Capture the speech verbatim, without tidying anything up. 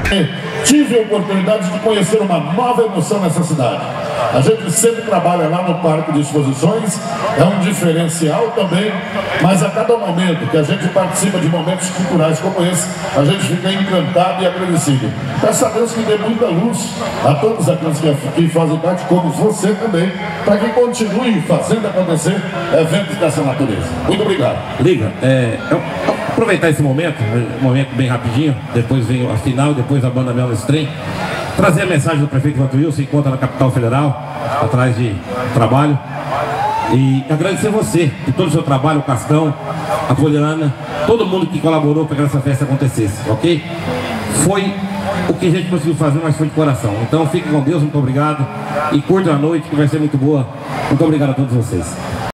Tive a oportunidade de conhecer uma nova emoção nessa cidade. A gente sempre trabalha lá no Parque de Exposições, é um diferencial também, mas a cada momento que a gente participa de momentos culturais como esse, a gente fica encantado e agradecido. Peço a Deus que dê muita luz a todos aqueles que, que fazem parte, como você também, para que continue fazendo acontecer eventos dessa natureza. Muito obrigado. Liga, é, eu, aproveitar esse momento, um momento bem rapidinho, depois vem a final, depois a banda Mel nesse trem, trazer a mensagem do prefeito Vantuil, se encontra na capital federal, atrás de trabalho, e agradecer você por todo o seu trabalho, o Cascão, a Poliana, todo mundo que colaborou para que essa festa acontecesse, ok? Foi o que a gente conseguiu fazer, mas foi de coração. Então fiquem com Deus, muito obrigado, e curtam a noite que vai ser muito boa. Muito obrigado a todos vocês.